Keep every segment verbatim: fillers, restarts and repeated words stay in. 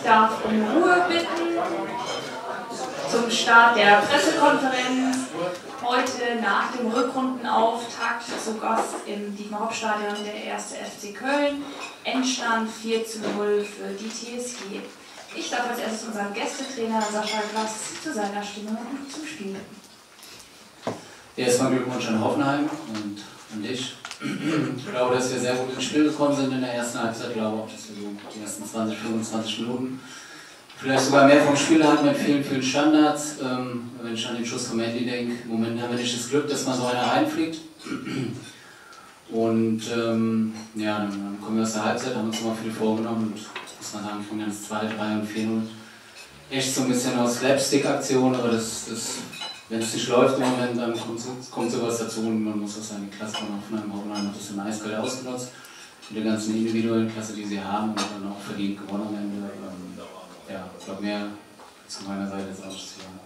darf um Ruhe bitten zum Start der Pressekonferenz. Heute nach dem Rückrundenauftakt zu Gast im Dietmar-Hopp-Stadion der erste F C Köln. Endstand vier zu null für die T S G. Ich darf als erstes unseren Gästetrainer Sascha Glass zu seiner Stimmung und zum Spiel bitten. Erstmal Glückwunsch an Hoffenheim und an dich. Ich glaube, dass wir sehr gut ins Spiel gekommen sind in der ersten Halbzeit. Ich glaube auch, dass wir so die ersten zwanzig, fünfundzwanzig Minuten vielleicht sogar mehr vom Spiel hatten mit vielen, vielen Standards. Ähm, wenn ich an den Schuss von Mandy denke, im Moment haben wir nicht das Glück, dass mal so einer reinfliegt. Und ähm, ja, dann, dann kommen wir aus der Halbzeit, haben uns immer viel vorgenommen und muss man sagen, von ganz zwei, drei und vier null. Echt so ein bisschen aus Slapstick-Aktion, aber das, das, wenn es nicht läuft im Moment, dann kommt, kommt sowas dazu und man muss auch sagen, die Klasse von Hoffenheim, Hoffenheim hat das in eiskalt ausgenutzt. Mit der ganzen individuellen Klasse, die sie haben und dann auch verdient gewonnen am Ende. Ähm, ja, ich glaube, mehr zu meiner Seite ist auch nicht zu sagen.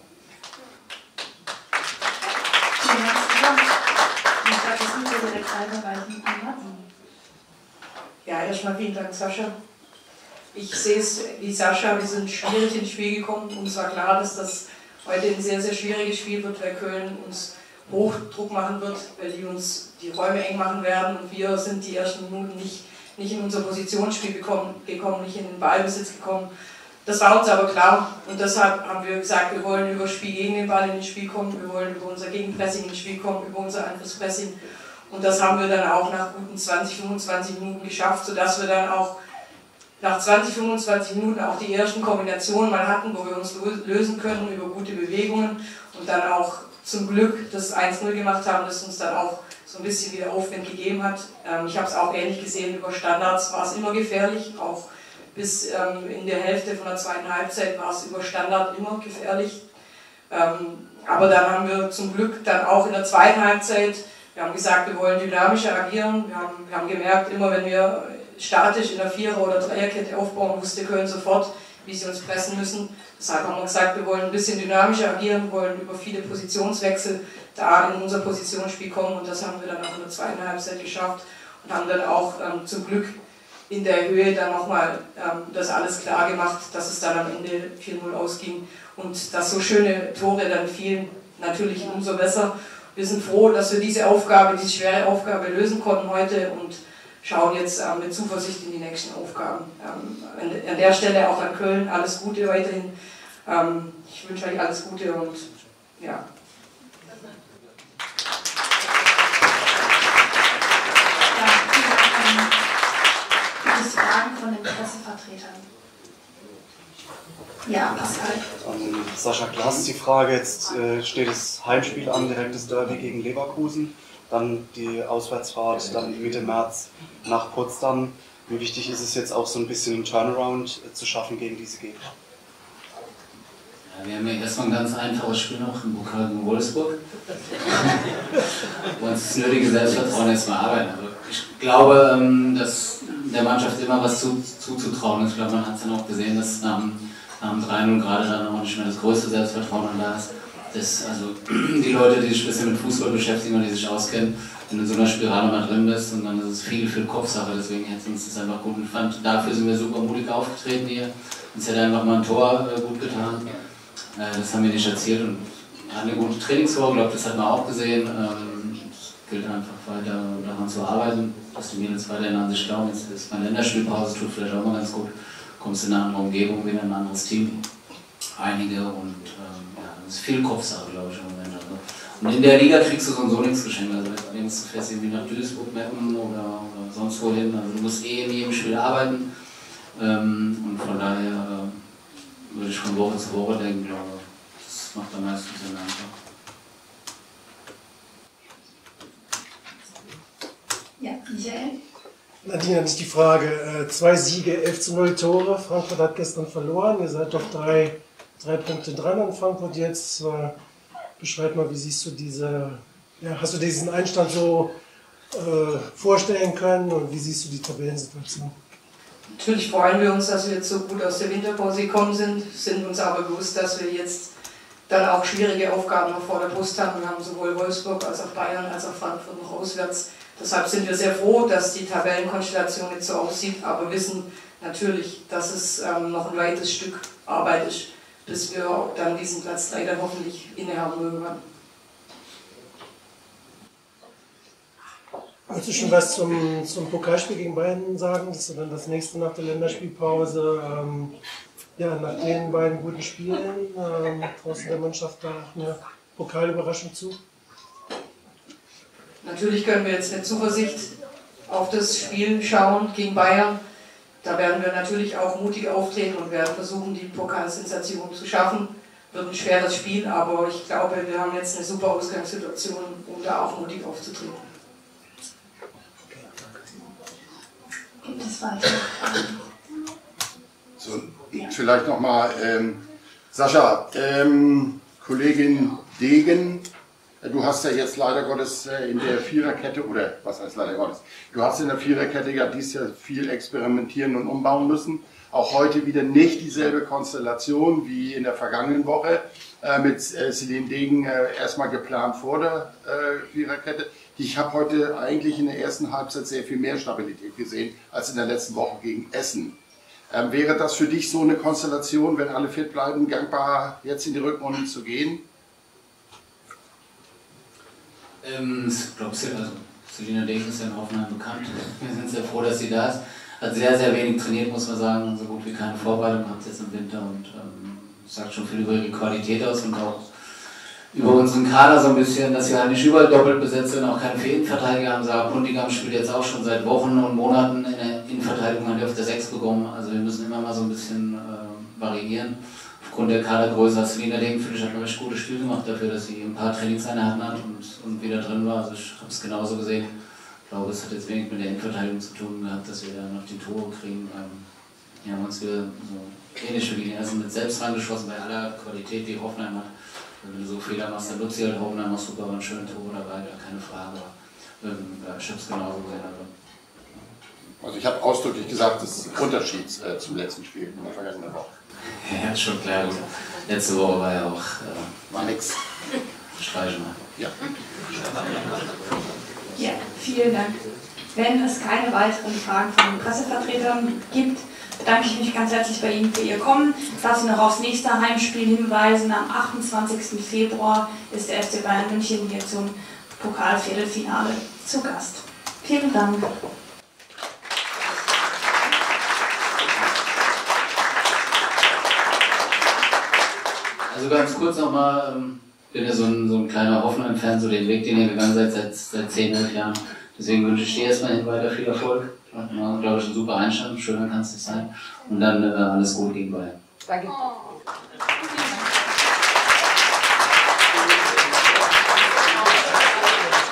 Ja, erstmal vielen Dank, Sascha. Ich sehe es wie Sascha, wir sind schwierig ins Spiel gekommen. Uns war klar, dass das heute ein sehr, sehr schwieriges Spiel wird, weil Köln uns Hochdruck machen wird, weil die uns die Räume eng machen werden und wir sind die ersten Minuten nicht, nicht in unser Positionsspiel gekommen, gekommen, nicht in den Ballbesitz gekommen. Das war uns aber klar und deshalb haben wir gesagt, wir wollen über Spiel gegen den Ball in das Spiel kommen, wir wollen über unser Gegenpressing ins Spiel kommen, über unser Angriffspressing und das haben wir dann auch nach guten zwanzig, fünfundzwanzig Minuten geschafft, sodass wir dann auch nach zwanzig, fünfundzwanzig Minuten auch die ersten Kombinationen mal hatten, wo wir uns lösen können über gute Bewegungen und dann auch zum Glück das eins null gemacht haben, das uns dann auch so ein bisschen wieder Aufwind gegeben hat. Ich habe es auch ähnlich gesehen, über Standards war es immer gefährlich, auch bis ähm, in der Hälfte von der zweiten Halbzeit war es über Standard immer gefährlich. Ähm, aber dann haben wir zum Glück dann auch in der zweiten Halbzeit, wir haben gesagt, wir wollen dynamischer agieren. Wir haben, wir haben gemerkt, immer wenn wir statisch in der Vierer- oder Dreierkette aufbauen, wusste Köln sofort, wie sie uns pressen müssen. Deshalb haben wir gesagt, wir wollen ein bisschen dynamischer agieren, wollen über viele Positionswechsel da in unser Positionsspiel kommen und das haben wir dann auch in der zweiten Halbzeit geschafft und haben dann auch ähm, zum Glück in der Höhe dann nochmal ähm, das alles klar gemacht, dass es dann am Ende vier null ausging und dass so schöne Tore dann fielen, natürlich umso besser. Wir sind froh, dass wir diese Aufgabe, diese schwere Aufgabe lösen konnten heute und schauen jetzt ähm, mit Zuversicht in die nächsten Aufgaben. Ähm, an, an der Stelle auch an Köln alles Gute weiterhin. Ähm, ich wünsche euch alles Gute und ja. Fragen von den Pressevertretern. Ja, Pascal. An Sascha Glass die Frage, jetzt äh, steht das Heimspiel an, direktes Derby gegen Leverkusen, dann die Auswärtsfahrt, dann Mitte März nach Potsdam. Wie wichtig ist es jetzt auch so ein bisschen einen Turnaround äh, zu schaffen gegen diese Gegner? Ja, wir haben ja erstmal ein ganz einfaches Spiel noch im Pokal gegen Wolfsburg. Wo uns das nötige Selbstvertrauen erstmal arbeiten. Also ich glaube, dass der Mannschaft immer was zuzutrauen ist. Ich glaube, man hat es dann auch gesehen, dass nach dem, nach dem drei null gerade dann auch nicht mehr das größte Selbstvertrauen da ist. Das, also die Leute, die sich ein bisschen mit Fußball beschäftigen und die sich auskennen, wenn du in so einer Spirale mal drin bist und dann ist es viel, viel Kopfsache. Deswegen hätte uns das einfach gut gefallen. Dafür sind wir super mutig aufgetreten hier. Uns hätte einfach mal ein Tor äh, gut getan. Äh, das haben wir nicht erzielt und wir hatten eine gute Trainingswoche, ich glaube, das hat man auch gesehen. Ähm, es gilt einfach weiter daran zu arbeiten, dass die Mädels weiterhin an sich glauben. Jetzt ist meine Länderspielpause, tut vielleicht auch mal ganz gut. Kommst in eine andere Umgebung, wieder in ein anderes Team. Einige und ähm, ja, das ist viel Kopfsache, glaube ich, im Moment. Also. Und in der Liga kriegst du so und so nichts geschenkt. Also wenn du fährst irgendwie nach Duisburg, Meppen oder, oder sonst wohin. Also du musst eh in jedem Spiel arbeiten. Ähm, und von daher äh, würde ich von Woche zu Woche denken, glaube ich, das macht am meisten Sinn einfach. Ja, Michael? Nadine, das ist die Frage. Äh, zwei Siege, elf zu null Tore. Frankfurt hat gestern verloren. Ihr seid doch drei, drei Punkte dran an Frankfurt jetzt. Äh, beschreib mal, wie siehst du diese, ja, hast du diesen Einstand so äh, vorstellen können und wie siehst du die Tabellensituation? Natürlich freuen wir uns, dass wir jetzt so gut aus der Winterpause gekommen sind, sind uns aber bewusst, dass wir jetzt dann auch schwierige Aufgaben noch vor der Brust haben. Wir haben sowohl Wolfsburg als auch Bayern als auch Frankfurt noch auswärts. Deshalb sind wir sehr froh, dass die Tabellenkonstellation jetzt so aussieht, aber wissen, natürlich, dass es ähm, noch ein weites Stück Arbeit ist, bis wir dann diesen Platz drei dann hoffentlich innehaben irgendwann. Wolltest du schon was zum, zum Pokalspiel gegen Bayern sagen? Das ist dann das nächste nach der Länderspielpause. Ähm, ja, nach den beiden guten Spielen ähm, traust du der Mannschaft da auch eine Pokalüberraschung zu? Natürlich können wir jetzt mit Zuversicht auf das Spiel schauen gegen Bayern. Da werden wir natürlich auch mutig auftreten und werden versuchen, die Pokalsensation zu schaffen. Wird ein schweres Spiel, aber ich glaube, wir haben jetzt eine super Ausgangssituation, um da auch mutig aufzutreten. Gibt es weiter? So, vielleicht nochmal, ähm, Sascha, ähm, Kollegin Degen, du hast ja jetzt leider Gottes in der Viererkette, oder was heißt leider Gottes, du hast in der Viererkette ja dieses Jahr viel experimentieren und umbauen müssen. Auch heute wieder nicht dieselbe Konstellation wie in der vergangenen Woche äh, mit äh, Celine Degen äh, erstmal geplant vor der äh, Viererkette. Ich habe heute eigentlich in der ersten Halbzeit sehr viel mehr Stabilität gesehen als in der letzten Woche gegen Essen. Ähm, wäre das für dich so eine Konstellation, wenn alle fit bleiben, gangbar jetzt in die Rückrunde zu gehen? Ähm, ich glaube, also, Selina Degen ist ja in Hoffenheim bekannt. Wir sind sehr froh, dass sie da ist. Hat sehr, sehr wenig trainiert, muss man sagen. So gut wie keine Vorbereitung hat jetzt im Winter und ähm, sagt schon viel über ihre Qualität aus und auch über unseren Kader so ein bisschen, dass wir halt nicht überall doppelt besetzt sind, auch keine Innenverteidiger haben. Sarah Puntigam spielt jetzt auch schon seit Wochen und Monaten in der Innenverteidigung, hat er auf der sechs bekommen. Also wir müssen immer mal so ein bisschen äh, variieren. Aufgrund der Kadergröße hat Selina Degen, finde ich, hat ein recht gutes Spiel gemacht dafür, dass sie ein paar Trainingseinheiten hat und, und wieder drin war. Also ich habe es genauso gesehen. Ich glaube, es hat jetzt wenig mit der Innenverteidigung zu tun gehabt, dass wir da noch die Tore kriegen. Ähm, wir haben uns wieder so ähnlich wie die ersten mit selbst reingeschossen, bei aller Qualität, die Hoffenheim hat. Wenn du so Fehler machst, dann nutzt sie halt Hoffenheim auch super, aber ein schöner Tor dabei, da keine Frage. Aber, ähm, ja, ich habe es genauso gesehen. Also, also ich habe ausdrücklich gesagt, das ist ein Unterschied äh, zum letzten Spiel in der vergangenen Woche. Ja, schon klar. Letzte Woche war ja auch... Äh, war nix. Streichen mal. Ja. Ja, vielen Dank. Wenn es keine weiteren Fragen von den Pressevertretern gibt, bedanke ich mich ganz herzlich bei Ihnen für Ihr Kommen. Ich darf Sie noch aufs nächste Heimspiel hinweisen. Am achtundzwanzigsten Februar ist der F C Bayern München hier zum Pokalviertelfinale zu Gast. Vielen Dank. Also ganz kurz nochmal, ähm, ich bin ja so ein, so ein kleiner Hoffenheim-Fan, so den Weg, den ihr gegangen seid seit, seit zehn, elf Jahren. Deswegen wünsche ich dir erstmal hin weiter viel Erfolg. Ja, glaube ich, ein super Einstand, schöner kann es nicht sein. Und dann äh, alles gut gegen Bayern. Danke.